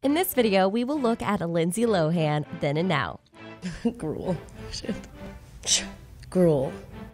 In this video, we will look at Lindsay Lohan then and now. Gruel. Shit. Gruel.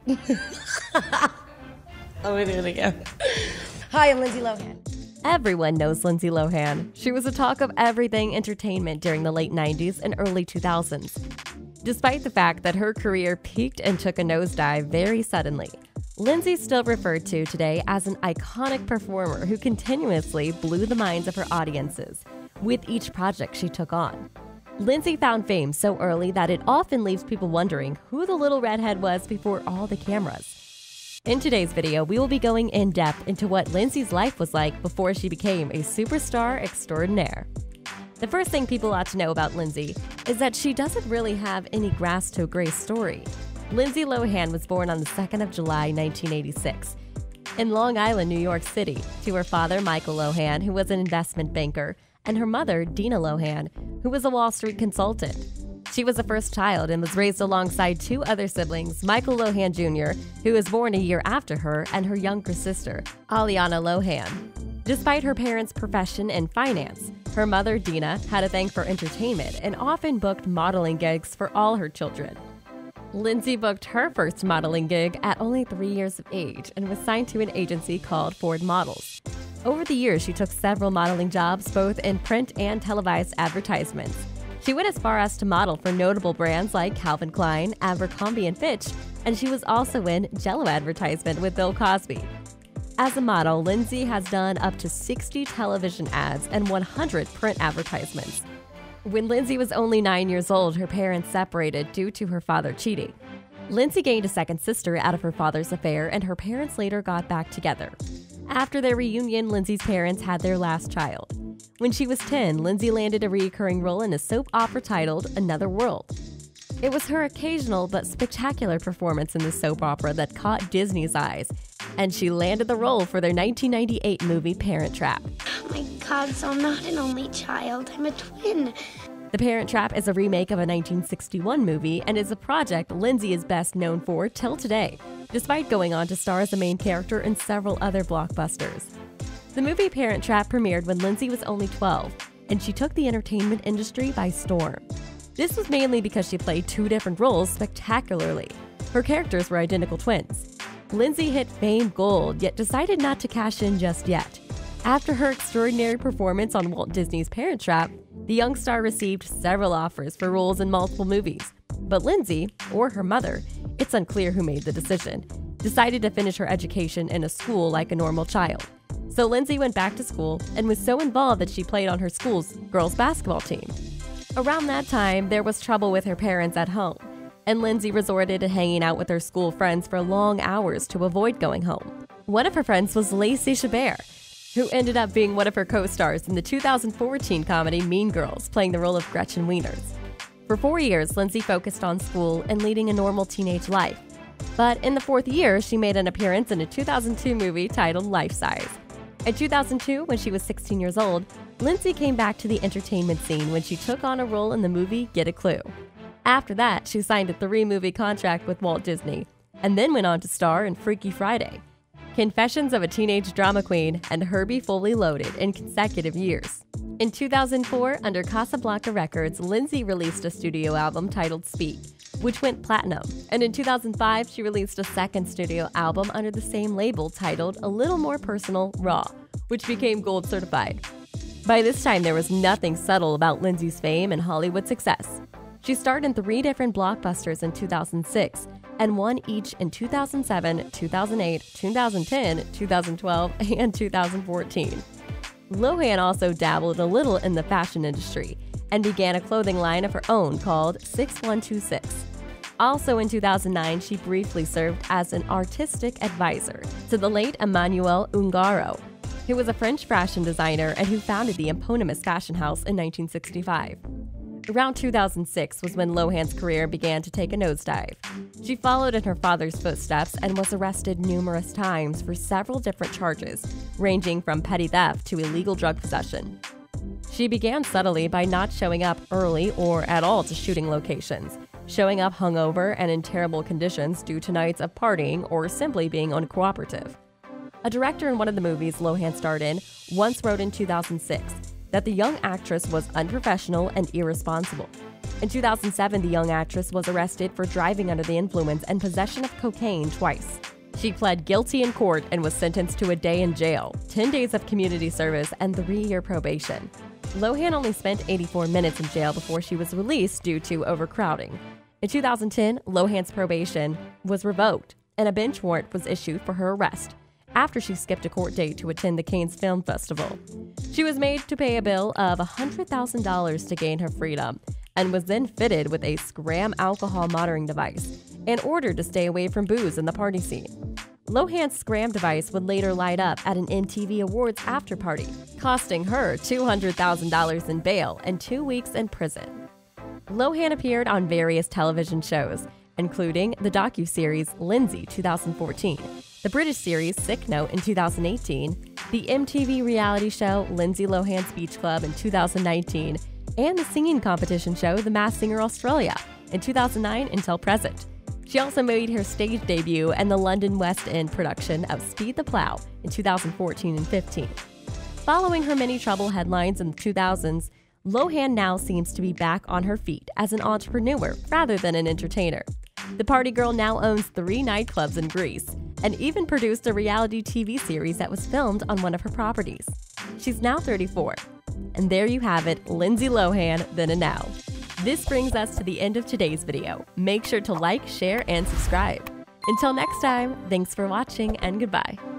Let me do it again. Hi, I'm Lindsay Lohan. Everyone knows Lindsay Lohan. She was a talk of everything entertainment during the late 90s and early 2000s. Despite the fact that her career peaked and took a nosedive very suddenly, Lindsay's still referred to today as an iconic performer who continuously blew the minds of her audiences with each project she took on. Lindsay found fame so early that it often leaves people wondering who the little redhead was before all the cameras. In today's video, we will be going in depth into what Lindsay's life was like before she became a superstar extraordinaire. The first thing people ought to know about Lindsay is that she doesn't really have any grass to grace story. Lindsay Lohan was born on the 2nd of July, 1986, in Long Island, New York City, to her father, Michael Lohan, who was an investment banker, and her mother, Dina Lohan, who was a Wall Street consultant. She was the first child and was raised alongside two other siblings, Michael Lohan Jr., who was born a year after her, and her younger sister, Aliana Lohan. Despite her parents' profession in finance, her mother, Dina, had a thing for entertainment and often booked modeling gigs for all her children. Lindsay booked her first modeling gig at only 3 years of age and was signed to an agency called Ford Models. Over the years, she took several modeling jobs both in print and televised advertisements. She went as far as to model for notable brands like Calvin Klein, Abercrombie & Fitch, and she was also in Jell-O advertisement with Bill Cosby. As a model, Lindsay has done up to 60 television ads and 100 print advertisements. When Lindsay was only 9 years old, her parents separated due to her father cheating. Lindsay gained a second sister out of her father's affair, and her parents later got back together. After their reunion, Lindsay's parents had their last child. When she was 10, Lindsay landed a recurring role in a soap opera titled Another World. It was her occasional but spectacular performance in the soap opera that caught Disney's eyes, and she landed the role for their 1998 movie Parent Trap. Oh my God, so I'm not an only child, I'm a twin. The Parent Trap is a remake of a 1961 movie and is a project Lindsay is best known for till today, despite going on to star as a main character in several other blockbusters. The movie Parent Trap premiered when Lindsay was only 12, and she took the entertainment industry by storm. This was mainly because she played two different roles spectacularly. Her characters were identical twins. Lindsay hit fame gold, yet decided not to cash in just yet. After her extraordinary performance on Walt Disney's Parent Trap, the young star received several offers for roles in multiple movies. But Lindsay, or her mother, it's unclear who made the decision, decided to finish her education in a school like a normal child. So Lindsay went back to school and was so involved that she played on her school's girls' basketball team. Around that time, there was trouble with her parents at home, and Lindsay resorted to hanging out with her school friends for long hours to avoid going home. One of her friends was Lacey Chabert, who ended up being one of her co-stars in the 2014 comedy Mean Girls, playing the role of Gretchen Wieners. For 4 years, Lindsay focused on school and leading a normal teenage life. But in the 4th year, she made an appearance in a 2002 movie titled Life Size. In 2002, when she was 16 years old, Lindsay came back to the entertainment scene when she took on a role in the movie Get a Clue. After that, she signed a 3-movie contract with Walt Disney, and then went on to star in Freaky Friday, Confessions of a Teenage Drama Queen, and Herbie Fully Loaded in consecutive years. In 2004, under Casablanca Records, Lindsay released a studio album titled Speak, which went platinum, and in 2005, she released a second studio album under the same label titled A Little More Personal, Raw, which became gold certified. By this time, there was nothing subtle about Lindsay's fame and Hollywood success. She starred in 3 different blockbusters in 2006, and won each in 2007, 2008, 2010, 2012, and 2014. Lohan also dabbled a little in the fashion industry and began a clothing line of her own called 6126. Also in 2009, she briefly served as an artistic advisor to the late Emmanuel Ungaro, who was a French fashion designer and who founded the eponymous fashion house in 1965. Around 2006 was when Lohan's career began to take a nosedive. She followed in her father's footsteps and was arrested numerous times for several different charges, ranging from petty theft to illegal drug possession. She began subtly by not showing up early or at all to shooting locations, showing up hungover and in terrible conditions due to nights of partying or simply being uncooperative. A director in one of the movies Lohan starred in once wrote in 2006, that the young actress was unprofessional and irresponsible. In 2007, the young actress was arrested for driving under the influence and possession of cocaine twice. She pled guilty in court and was sentenced to a day in jail, 10 days of community service, and 3-year probation. Lohan only spent 84 minutes in jail before she was released due to overcrowding. In 2010, Lohan's probation was revoked, and a bench warrant was issued for her arrest after she skipped a court date to attend the Cannes Film Festival. She was made to pay a bill of $100,000 to gain her freedom and was then fitted with a Scram alcohol monitoring device in order to stay away from booze in the party scene. Lohan's Scram device would later light up at an MTV Awards after-party, costing her $200,000 in bail and 2 weeks in prison. Lohan appeared on various television shows, including the docuseries Lindsay 2014, the British series Sick Note in 2018, the MTV reality show Lindsay Lohan's Beach Club in 2019, and the singing competition show The Masked Singer Australia in 2009 until present. She also made her stage debut in the London West End production of Speed the Plow in 2014 and 15. Following her many trouble headlines in the 2000s, Lohan now seems to be back on her feet as an entrepreneur rather than an entertainer. The party girl now owns 3 nightclubs in Greece and even produced a reality TV series that was filmed on one of her properties. She's now 34. And there you have it, Lindsay Lohan, then and now. This brings us to the end of today's video. Make sure to like, share, and subscribe. Until next time, thanks for watching and goodbye.